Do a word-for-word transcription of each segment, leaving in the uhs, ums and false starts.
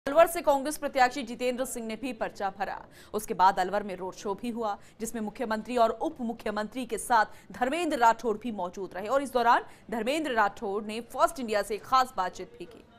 अलवर से कांग्रेस प्रत्याशी जितेंद्र सिंह ने भी पर्चा भरा। उसके बाद अलवर में रोड शो भी हुआ, जिसमें मुख्यमंत्री और उप मुख्यमंत्री के साथ धर्मेंद्र राठौड़ भी मौजूद रहे और इस दौरान धर्मेंद्र राठौड़ ने फर्स्ट इंडिया से खास बातचीत भी की।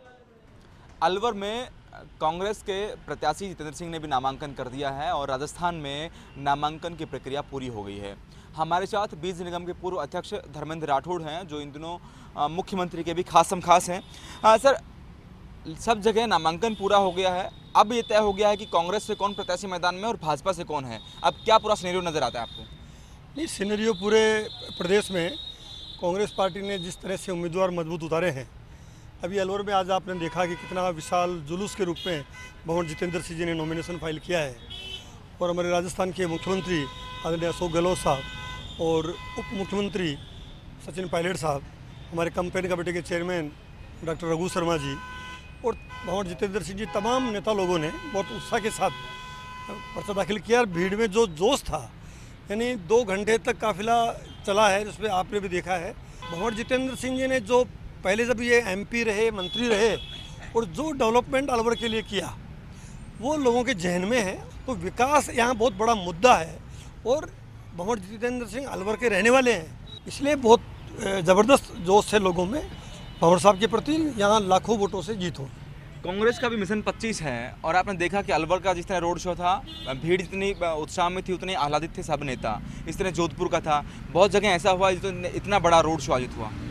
अलवर में कांग्रेस के प्रत्याशी जितेंद्र सिंह ने भी नामांकन कर दिया है और राजस्थान में नामांकन की प्रक्रिया पूरी हो गई है। हमारे साथ बीज निगम के पूर्व अध्यक्ष धर्मेंद्र राठौड़ हैं, जो इन दिनों मुख्यमंत्री के भी खासम खास हैं। आ, सर, सब जगह नामांकन पूरा हो गया है, अब ये तय हो गया है कि कांग्रेस से कौन प्रत्याशी मैदान में और भाजपा से कौन है। अब क्या पूरा सिनेरियो नजर आता है आपको? नहीं, सिनेरियो पूरे प्रदेश में कांग्रेस पार्टी ने जिस तरह से उम्मीदवार मजबूत उतारे हैं, अभी अलवर में आज आपने देखा कि कितना विशाल जुलूस के रूप में भगवान जितेंद्र सिंह जी ने नॉमिनेशन फाइल किया है और हमारे राजस्थान के मुख्यमंत्री आदरणीय अशोक गहलोत साहब और उप मुख्यमंत्री सचिन पायलट साहब, हमारे कैंपेन कमेटी के चेयरमैन डॉक्टर रघु शर्मा जी और भगवान जितेंद्र सिंह जी, तमाम नेता लोगों ने बहुत उत्साह के साथ पर्चा दाखिल किया। भीड़ में जो जोश था, यानी दो घंटे तक काफिला चला है, जिसमें आपने भी देखा है भगवान जितेंद्र सिंह जी ने जो पहले जब ये एमपी रहे, मंत्री रहे और जो डेवलपमेंट अलवर के लिए किया वो लोगों के जहन में है। तो विकास यहाँ बहुत बड़ा मुद्दा है और भगवान जितेंद्र सिंह अलवर के रहने वाले हैं, इसलिए बहुत ज़बरदस्त जोश है लोगों में भंवर साहब के प्रति। यहाँ लाखों वोटों से जीत हो। कांग्रेस का भी मिशन पच्चीस है और आपने देखा कि अलवर का जिस तरह रोड शो था, भीड़ जितनी उत्साह में थी उतने आह्लादित थे सब नेता। इस तरह जोधपुर का था, बहुत जगह ऐसा हुआ जितना इतना बड़ा रोड शो आयोजित हुआ।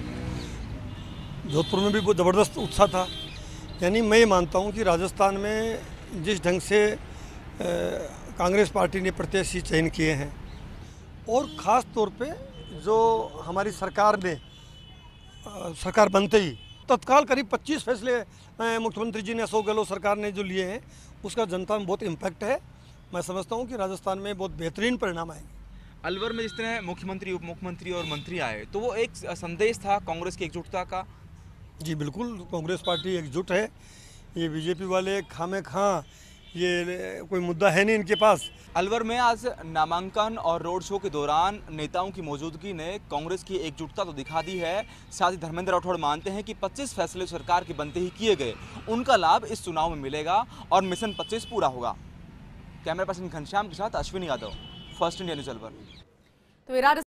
जोधपुर में भी बहुत ज़बरदस्त उत्साह था। यानी मैं ये मानता हूँ कि राजस्थान में जिस ढंग से कांग्रेस पार्टी ने प्रत्याशी चयन किए हैं और ख़ास तौर पे जो हमारी सरकार ने आ, सरकार बनते ही तत्काल करीब पच्चीस फैसले मुख्यमंत्री जी ने, अशोक गहलोत सरकार ने जो लिए हैं, उसका जनता में बहुत इम्पैक्ट है। मैं समझता हूँ कि राजस्थान में बहुत बेहतरीन परिणाम आएंगे। अलवर में जिस तरह मुख्यमंत्री, उप मुख्यमंत्री और मंत्री आए, तो वो एक संदेश था कांग्रेस की एकजुटता का। जी बिल्कुल, कांग्रेस पार्टी एकजुट है। ये बीजेपी वाले खामे खां, ये कोई मुद्दा है नहीं इनके पास। अलवर में आज नामांकन और रोड शो के दौरान नेताओं की मौजूदगी ने कांग्रेस की एकजुटता तो दिखा दी है। साथ ही धर्मेंद्र राठौड़ मानते हैं कि पच्चीस फैसले सरकार के बनते ही किए गए, उनका लाभ इस चुनाव में मिलेगा और मिशन पच्चीस पूरा होगा। कैमरा पर्सन घनश्याम के साथ Ashwini Yadav, first India news Alwar. तो